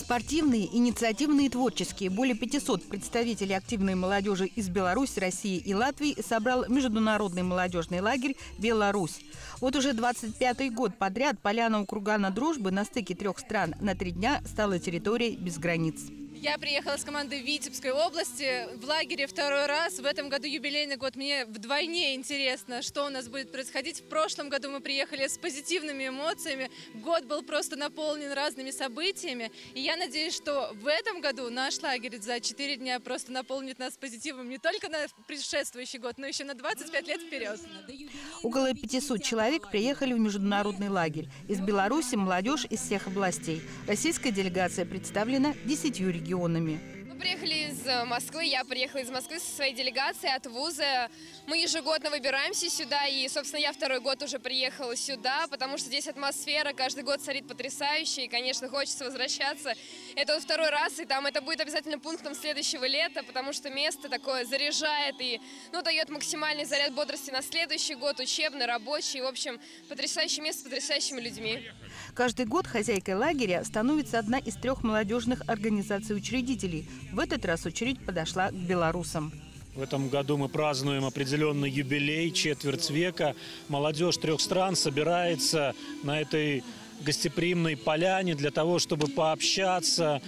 Спортивные, инициативные и творческие. Более 500 представителей активной молодежи из Беларуси, России и Латвии собрал международный молодежный лагерь «Беларусь». Вот уже 25-й год подряд поляна у кургана Дружбы на стыке 3 стран на 3 дня стала территорией без границ. Я приехала с командой Витебской области в лагере 2-й раз. В этом году юбилейный год. Мне вдвойне интересно, что у нас будет происходить. В прошлом году мы приехали с позитивными эмоциями. Год был просто наполнен разными событиями. И я надеюсь, что в этом году наш лагерь за 4 дня просто наполнит нас позитивом не только на предшествующий год, но еще на 25 лет вперед. Около 500 человек приехали в международный лагерь. Из Беларуси молодежь из всех областей. Российская делегация представлена 10 регионами. Мы приехали из Москвы, я приехала из Москвы со своей делегацией от вуза. Мы ежегодно выбираемся сюда, и, собственно, я 2-й год уже приехала сюда, потому что здесь атмосфера каждый год царит потрясающая, и, конечно, хочется возвращаться. Это вот 2-й раз, и там это будет обязательно пунктом следующего лета, потому что место такое заряжает и, дает максимальный заряд бодрости на следующий год, учебный, рабочий. В общем, потрясающее место с потрясающими людьми. Каждый год хозяйкой лагеря становится одна из 3 молодежных организаций-учредителей. В этот раз очередь подошла к белорусам. В этом году мы празднуем определенный юбилей, четверть века. Молодежь 3 стран собирается на этой гостеприимной поляне для того, чтобы пообщаться,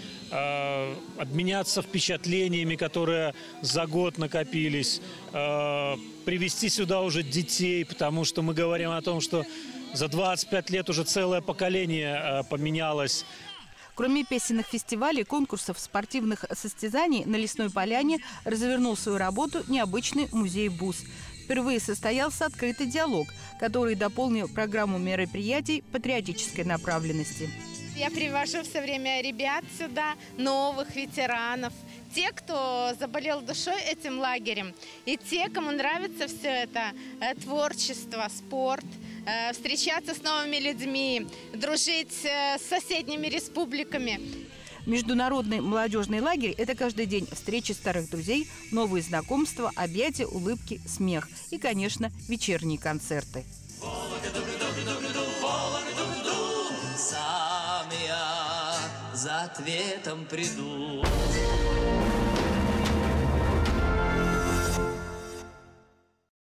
обменяться впечатлениями, которые за год накопились, привести сюда уже детей, потому что мы говорим о том, что за 25 лет уже целое поколение поменялось. Кроме песенных фестивалей, конкурсов, спортивных состязаний, на Лесной поляне развернул свою работу необычный музей БУС. Впервые состоялся открытый диалог, который дополнил программу мероприятий патриотической направленности. Я привожу все время ребят сюда, новых ветеранов, те, кто заболел душой этим лагерем, и те, кому нравится все это творчество, спорт, встречаться с новыми людьми, дружить с соседними республиками. Международный молодежный лагерь – это каждый день встречи старых друзей, новые знакомства, объятия, улыбки, смех и, конечно, вечерние концерты. Сам я за ответом приду.